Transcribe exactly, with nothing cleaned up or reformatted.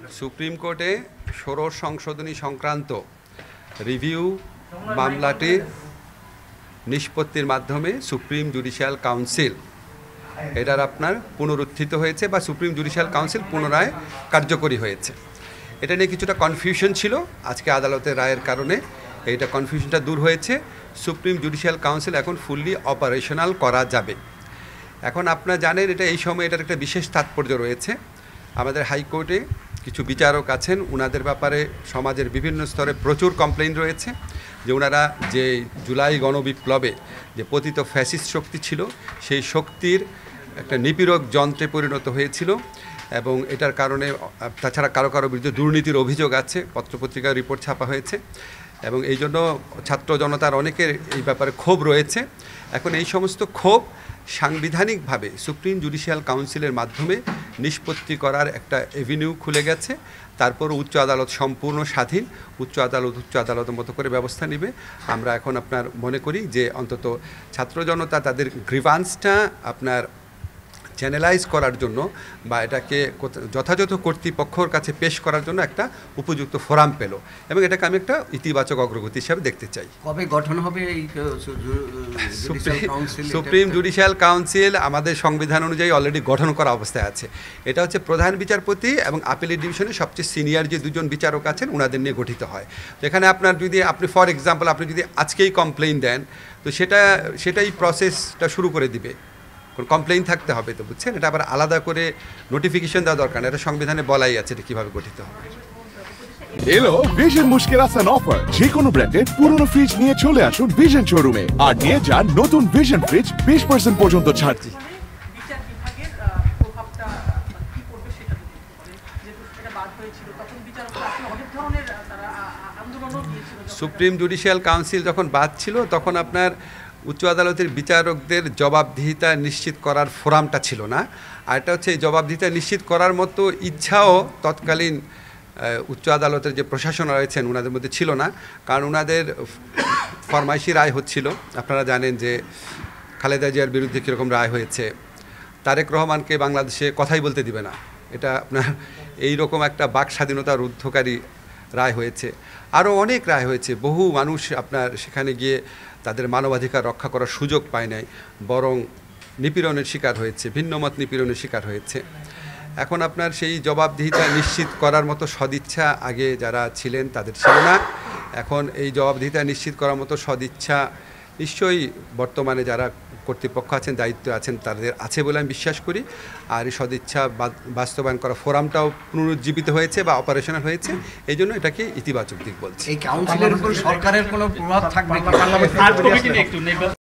Supreme কোর্টে ষোড়শ সংশোধনী সংক্রান্ত রিভিউ মামলাটি নিষ্পত্তির মাধ্যমে সুপ্রিম জুডিশিয়াল কাউন্সিল এটার আপনার পুনরুত্থিত হয়েছে বা সুপ্রিম জুডিশিয়াল কাউন্সিল পুনরায় কার্যকরী হয়েছে। এটা নিয়ে কিছুটা কনফিউশন ছিল, আজকে আদালতের রায়ের কারণে এইটা কনফিউশনটা দূর হয়েছে। সুপ্রিম জুডিশিয়াল কাউন্সিল এখন ফুললি অপারেশনাল করা যাবে। এখন আপনারা জানেন এটা এই সময় এটার একটা বিশেষ তাৎপর্য রয়েছে। আমাদের হাইকোর্টে কিছু বিচারক আছেন, ওনাদের ব্যাপারে সমাজের বিভিন্ন স্তরে প্রচুর কমপ্লেইন রয়েছে যে ওনারা যে জুলাই গণবিপ্লবে যে পতিত ফ্যাসিস্ট শক্তি ছিল সেই শক্তির একটা নিপীড়ক যন্ত্রে পরিণত হয়েছিল এবং এটার কারণে তাছাড়া কারো কারো বিরুদ্ধে দুর্নীতির অভিযোগ আছে, পত্রপত্রিকার রিপোর্ট ছাপা হয়েছে এবং এই জন্য ছাত্র জনতার অনেকের এই ব্যাপারে ক্ষোভ রয়েছে। এখন এই সমস্ত ক্ষোভ সাংবিধানিকভাবে সুপ্রিম জুডিশিয়াল কাউন্সিলের মাধ্যমে নিষ্পত্তি করার একটা এভিনিউ খুলে গেছে। তারপর উচ্চ আদালত সম্পূর্ণ স্বাধীন, উচ্চ আদালত উচ্চ আদালতের মতো করে ব্যবস্থা নেবে। আমরা এখন আপনার মনে করি যে অন্তত ছাত্র জনতা তাদের গ্রিভান্সটা আপনার চ্যানেলাইজ করার জন্য বা এটাকে যথাযথ কর্তৃপক্ষের কাছে পেশ করার জন্য একটা উপযুক্ত ফোরাম পেল এবং এটাকে আমি একটা ইতিবাচক অগ্রগতি হিসাবে দেখতে চাই। কবে গঠন হবে এই সুপ্রিম জুডিশিয়াল কাউন্সিল? আমাদের সংবিধান অনুযায়ী অলরেডি গঠন করা অবস্থায় আছে। এটা হচ্ছে প্রধান বিচারপতি এবং আপিলেট ডিভিশনের সবচেয়ে সিনিয়র যে দুজন বিচারক আছেন ওনাদের নিয়ে গঠিত হয়। তো এখানে আপনার যদি আপনি ফর এক্সাম্পল আপনি যদি আজকেই কমপ্লেইন দেন তো সেটা সেটাই প্রসেসটা শুরু করে দিবে। কমপ্লেইন থাকতে হবে, তো বুঝছেন, এটা আবার আলাদা করে নোটিফিকেশন দেওয়া দরকার না, এটা সংবিধানে বলাই আছে এটা কীভাবে গঠিত হবে। এলো ভিশন মুশকিল আসান অফার, যে কোনো ব্র্যান্ডের পুরনো ফ্রিজ নিয়ে চলে আসুন ভিশন শোরুমে আর নিয়ে যান নতুন ভিশন ফ্রিজ বিশ পার্সেন্ট পর্যন্ত ছাড়। সুপ্রিম জুডিশিয়াল কাউন্সিল যখন বাদ ছিল তখন আপনার উচ্চ আদালতের বিচারকদের জবাবদিহিতা নিশ্চিত করার ফোরামটা ছিল না, আর এটা হচ্ছে এই জবাবদিহিতা নিশ্চিত করার মতো ইচ্ছাও তৎকালীন উচ্চ আদালতের যে প্রশাসন রয়েছেন ওনাদের মধ্যে ছিল না, কারণ ওনাদের ফরমাইশি রায় হচ্ছিল। আপনারা জানেন যে খালেদা জিয়ার বিরুদ্ধে কীরকম রায় হয়েছে, তারেক রহমানকে বাংলাদেশে কথাই বলতে দিবে না, এটা আপনার এই রকম একটা বাক স্বাধীনতা রুদ্ধকারী রায় হয়েছে। আরও অনেক রায় হয়েছে, বহু মানুষ আপনার সেখানে গিয়ে তাদের মানবাধিকার রক্ষা করার সুযোগ পায় নাই, বরং নিপীড়নের শিকার হয়েছে, ভিন্নমত নিপীড়নের শিকার হয়েছে। এখন আপনার সেই জবাবদিহিতা নিশ্চিত করার মতো সদিচ্ছা আগে যারা ছিলেন তাদের ছিল না, এখন এই জবাবদিহিতা নিশ্চিত করার মতো সদিচ্ছা নিশ্চয়ই বর্তমানে যারা কর্তৃপক্ষ আছেন, দায়িত্বে আছেন, তাদের আছে বলে আমি বিশ্বাস করি। আর এই সদিচ্ছা বাস্তবায়ন করা ফোরামটাও পুনরুজ্জীবিত হয়েছে বা অপারেশনাল হয়েছে, এই জন্য এটাকে ইতিবাচক দিক বলছি। এই কাউন্সিলের উপর সরকারের কোনো প্রভাব থাকবে?